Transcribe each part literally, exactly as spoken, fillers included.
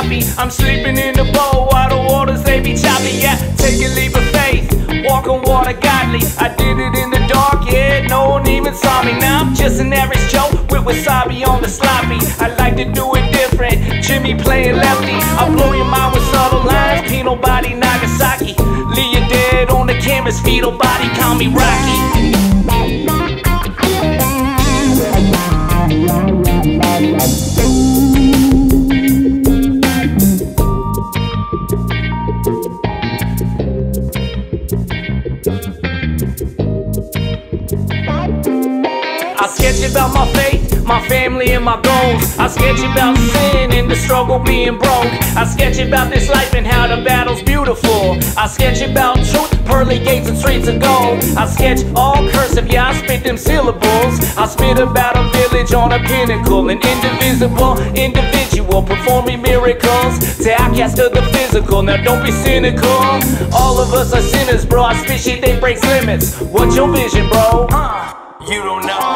sloppy. I'm sleeping in the bowl while the waters they be choppy. Yeah, take a leap of faith, walk on water godly. I did it in the dark, yeah, no one even saw me. Now I'm just an average Joe with wasabi on the sloppy. I like to do it different, Jimmy playing lefty. I blow your mind with subtle lines, Pino body Nagasaki. Leave you dead on the canvas, fetal body, call me Rocky. I sketch about my faith, my family and my goals. I sketch about sin and the struggle being broke. I sketch about this life and how the battle's beautiful. I sketch about truth, pearly gates and streets of gold. I sketch all cursive, yeah, I spit them syllables. I spit about a village on a pinnacle, an indivisible individual performing miracles to outcast of the physical. Now don't be cynical, all of us are sinners, bro. I spit shit that breaks limits. What's your vision, bro? Uh, you don't know.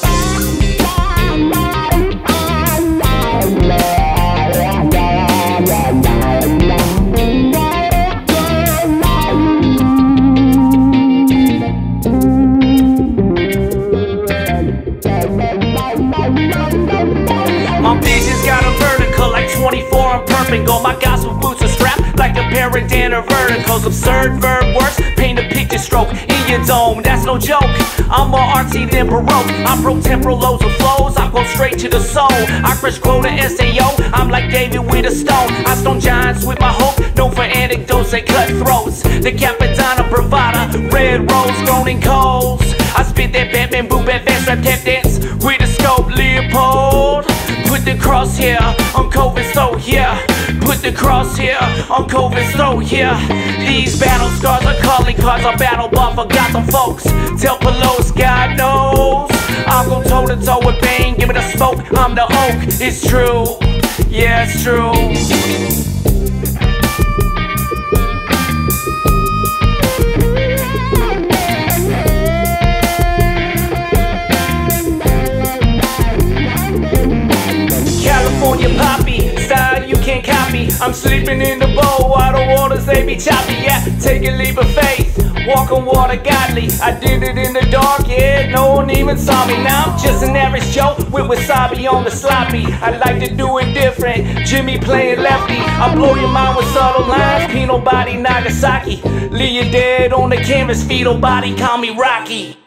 My vision's got a vertical like twenty-four, I'm perfect. All my gospel boots are strapped like a pair of Danner verticals. Absurd verb works, paint a picture stroke in your dome, that's no joke. I'm more artsy than Baroque. I broke temporal loads of flows, I go straight to the soul. I fresh quote an S A O, I'm like David with a stone. I stone giants with my hope, known for anecdotes and cutthroats. The Capadonna bravada, red rose grown in coals. I spit that Batman boom bat fast rap tap dance with a scope Leopold. Put the crosshair on COVID, so yeah. Put the crosshair on COVID, so yeah. These battle scars are calling cards, I battle bar for Gotham folks. Tell Pelos, God knows I'll go toe to toe with Bane, give it a smoke, I'm the oak. It's true, yeah, it's true. California poppy, style you can't copy. I'm sleeping in the bowl while the waters they be choppy. Yeah, take a leap of faith, walk on water godly. I did it in the dark, yeah, no one even saw me. Now I'm just an average Joe with wasabi on the sloppy. I like to do it different, Jimmy playing lefty. I blow your mind with subtle lines, Pino body Nagasaki. Leave you dead on the canvas, fetal body, call me Rocky.